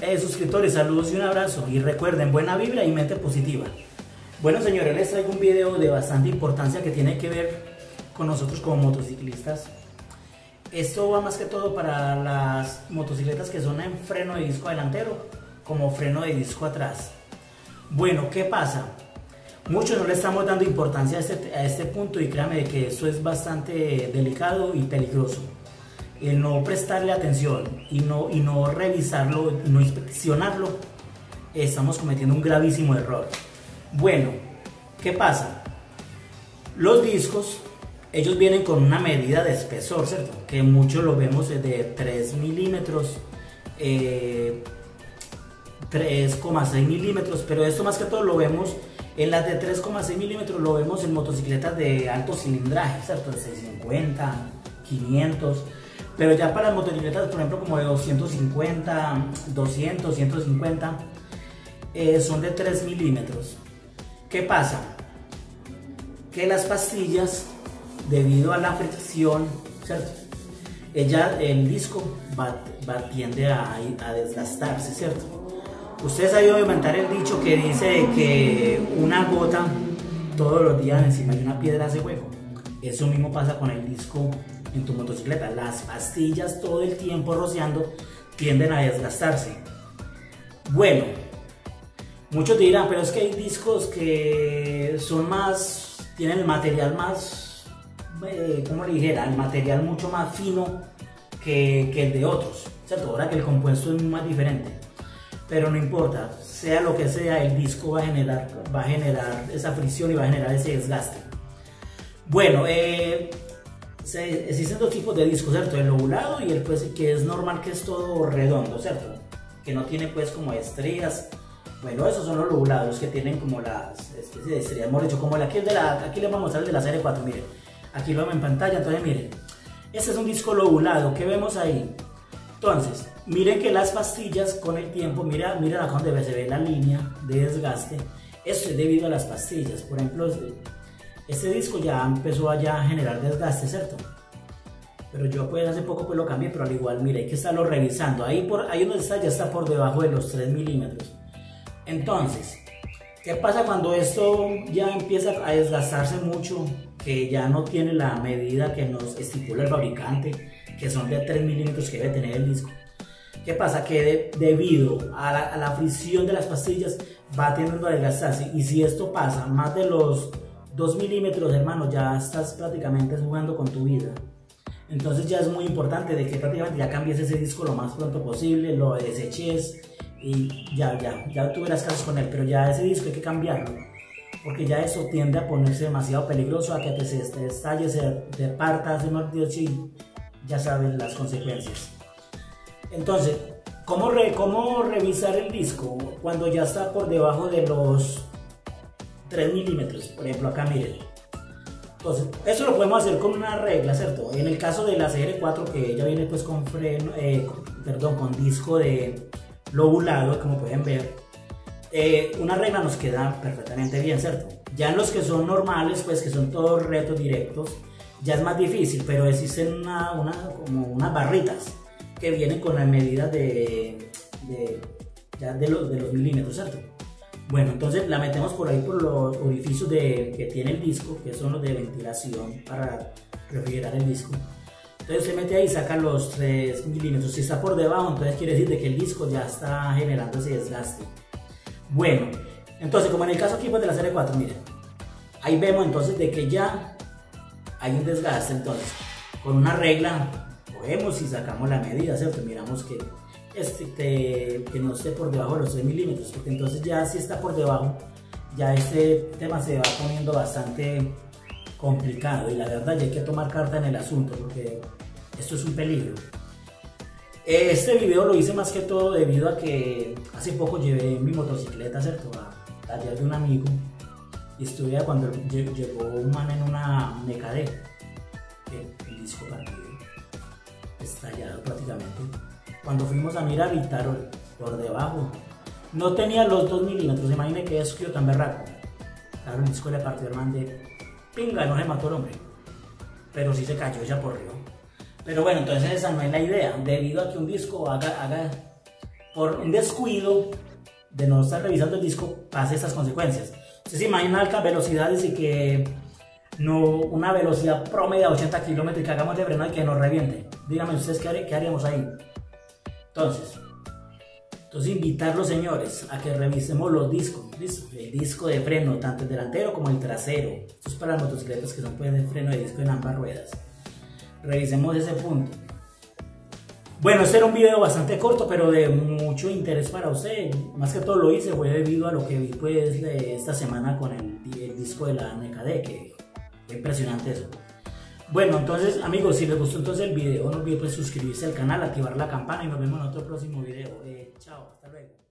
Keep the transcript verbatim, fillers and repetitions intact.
Eh, suscriptores, saludos y un abrazo. Y recuerden, buena vibra y mente positiva. Bueno, señores, les traigo un video de bastante importancia que tiene que ver con nosotros como motociclistas. Esto va más que todo para las motocicletas que son en freno de disco delantero como freno de disco atrás. Bueno, ¿qué pasa? Muchos no le estamos dando importancia a este, a este punto, y créanme que esto es bastante delicado y peligroso. El no prestarle atención y no, y no revisarlo, y no inspeccionarlo, estamos cometiendo un gravísimo error. Bueno, ¿qué pasa? Los discos, ellos vienen con una medida de espesor, ¿cierto? Que muchos lo vemos de tres milímetros, eh, tres coma seis milímetros, pero esto más que todo lo vemos en las de tres coma seis milímetros, lo vemos en motocicletas de alto cilindraje, ¿cierto? De seiscientos cincuenta, quinientos. Pero ya para las motocicletas, por ejemplo, como de doscientos cincuenta, doscientos, ciento cincuenta, eh, son de tres milímetros. ¿Qué pasa? Que las pastillas, debido a la fricción, ¿cierto? Ella, el disco va, va, tiende a, a desgastarse, ¿cierto? Ustedes han oído inventar el dicho que dice que una gota todos los días encima de una piedra hace hueco. Eso mismo pasa con el disco en tu motocicleta. Las pastillas todo el tiempo rociando tienden a desgastarse. Bueno, muchos dirán, pero es que hay discos que son más, tienen el material más, eh, ¿cómo le dijera? El material mucho más fino que, que el de otros, ¿cierto? Ahora que el compuesto es más diferente. Pero no importa, sea lo que sea, el disco va a generar, va a generar esa fricción y va a generar ese desgaste. Bueno, eh, Se, existen dos tipos de discos, ¿cierto? El lobulado y el pues que es normal, que es todo redondo, ¿cierto? Que no tiene pues como estrías. Bueno, esos son los lobulados, los que tienen como las especies de estrías, hemos dicho, como el aquí, el de la, aquí les vamos a mostrar el de la serie cuatro, miren. Aquí lo vemos en pantalla, entonces miren. Este es un disco lobulado, ¿qué vemos ahí? Entonces, miren que las pastillas con el tiempo, mira, mira acá donde se ve la línea de desgaste. Esto es debido a las pastillas, por ejemplo, este disco ya empezó a ya generar desgaste, ¿cierto? Pero yo pues hace poco pues lo cambié, pero al igual, mire, hay que estarlo revisando. Ahí, por, ahí donde está, ya está por debajo de los tres milímetros. Entonces, ¿qué pasa cuando esto ya empieza a desgastarse mucho? Que ya no tiene la medida que nos estipula el fabricante, que son de tres milímetros que debe tener el disco. ¿Qué pasa? Que de, debido a la, a la fricción de las pastillas va tendiendo a desgastarse. Y si esto pasa más de los dos milímetros, hermano, ya estás prácticamente jugando con tu vida. Entonces ya es muy importante de que prácticamente ya cambies ese disco lo más pronto posible, lo deseches y ya, ya, ya tú verás casos con él, pero ya ese disco hay que cambiarlo, porque ya eso tiende a ponerse demasiado peligroso, a que te, se, te estalle, se te parta, se y ya sabes las consecuencias. Entonces, ¿cómo, re, ¿cómo revisar el disco cuando ya está por debajo de los tres milímetros? Por ejemplo, acá miren. Entonces, eso lo podemos hacer con una regla, ¿cierto? En el caso de la C R cuatro, que ella viene pues con freno, eh, con, perdón, con disco de lobulado, como pueden ver, eh, una regla nos queda perfectamente bien, ¿cierto? Ya en los que son normales, pues que son todos retos directos, ya es más difícil, pero existen una, una, como unas barritas que vienen con las medidas de, de, ya de, los, de los milímetros, ¿cierto? Bueno, entonces la metemos por ahí por los orificios de, que tiene el disco, que son los de ventilación para refrigerar el disco. Entonces se mete ahí y saca los tres milímetros. Si está por debajo, entonces quiere decir de que el disco ya está generando ese desgaste. Bueno, entonces como en el caso aquí pues de la serie cuatro, miren, ahí vemos entonces de que ya hay un desgaste. Entonces con una regla cogemos y sacamos la medida, ¿cierto? Miramos que Este, que, que no esté por debajo de los tres milímetros, porque entonces ya si está por debajo, ya este tema se va poniendo bastante complicado, y la verdad ya hay que tomar carta en el asunto, porque esto es un peligro. Este video lo hice más que todo debido a que hace poco llevé mi motocicleta, ¿cierto?, a taller de un amigo, y estuve cuando llegó un man en una Mecade, el disco partido, estallado prácticamente. Cuando fuimos a mirar, y Tarol por debajo no tenía los dos milímetros. Imagínense que es que yo tan berraco. Claro, el disco le partió el man de pinga, no se mató el hombre, pero sí se cayó, ya porrió. Pero bueno, entonces esa no es la idea. Debido a que un disco haga, haga por un descuido de no estar revisando el disco pase estas consecuencias. Ustedes se imaginan altas velocidades y que no, una velocidad promedio de ochenta kilómetros y que hagamos de freno y que nos reviente. Díganme ustedes qué, qué haríamos ahí. Entonces, entonces invitarlos, señores, a que revisemos los discos, ¿listo? El disco de freno, tanto el delantero como el trasero. Esto es para las motocicletas que son pues, de freno de disco en ambas ruedas. Revisemos ese punto. Bueno, este era un video bastante corto, pero de mucho interés para usted. Más que todo lo hice fue debido a lo que vi pues de esta semana con el, el disco de la N K D, que fue impresionante eso. Bueno, entonces amigos, si les gustó entonces el video, no olviden pues suscribirse al canal, activar la campana y nos vemos en otro próximo video. Eh, chao, hasta luego.